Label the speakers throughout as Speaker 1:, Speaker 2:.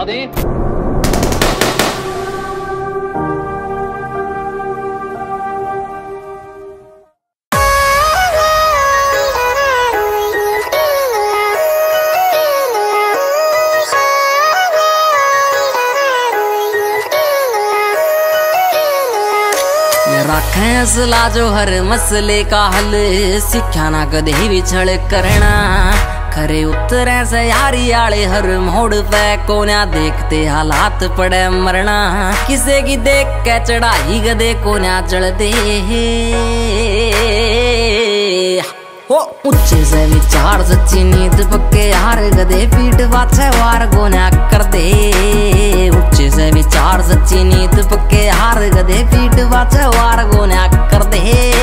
Speaker 1: दें।
Speaker 2: राखें असला जो हर मसले का हल, सिक्ख्या ना कदे भी छल करना। खरे उतरे से यारी आले हर मोड़ पे कोन्या देखते हालात पड़े मरना। किसे की देख के चढ़ाई गदे कोन्या चढ़ दे हो। ऊंचे से विचार सच्ची नींद पक्के यार गदे पीठ पाछे वार कोन्या कर दे। ऊंचे से विचार सच्ची नींद पक्के यार गदे पीठ पाछे वार कोन्या कर दे।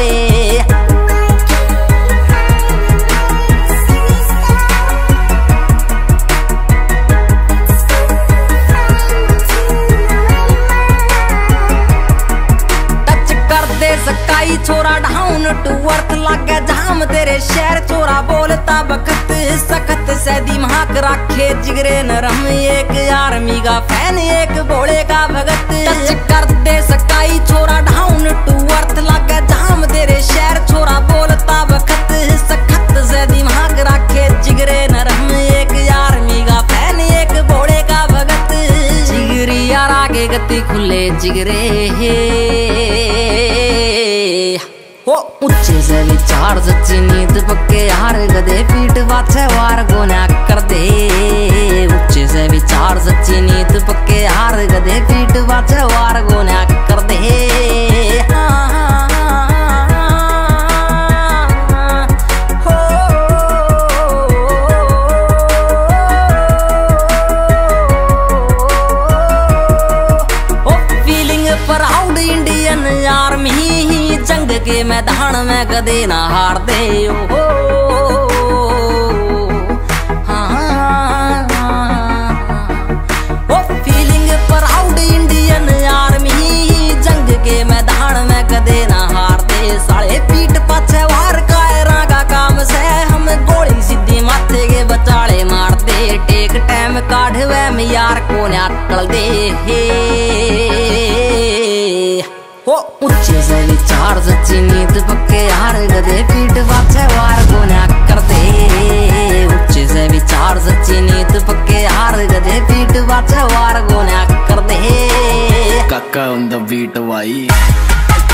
Speaker 2: सकाई छोरा डाउन टू अर्थ लागे जाम तेरे शहर चोरा बोलता बखत सखत से दिमाग रखे जिगरे नरम। एक आर्मी का फैन एक भोले का भगत। टच कर दे सकाई छोरा डाउन टू अर्थ लागे जाम तेरे शहर चोरा बोलता बखत सखत से दिमाग रखे जिगरे नरम। एक आर्मी का फैन एक भोले का भगत। जिगरी यार आगे गति खुले जिगरे हो। ऊंचे से विचार सच्ची नींद पक्के यार गदे पीठ पाछे वार कोन्या कर दे। ऊंचे से विचार सच्ची नींद पक्के यार गदे पीठ पाछे वार कोन्या कर दे। फीलिंग प्राउड इंडियन आर्मी जंग के मैदान में कदे ना हार दे हो। फीलिंग प्राउड इंडियन आर्मी जंग के मैदान में कदे ना हार दे। साले पीठ पाछे वार कायरा का काम से हम गोली सीधी माथे के बचाले मार दे। टेक टाइम काढ़वे में यार को निकल दे हो। ऊंचे से विचार सच्ची नींद पक्के यार गदे पीठ पाछे वार कोन्या कर दे। ऊंचे से विचार सच्ची नींद पक्के यार गदे पीठ पाछे वार कोन्या कर दे।
Speaker 3: काका ऑन द बीट भाई।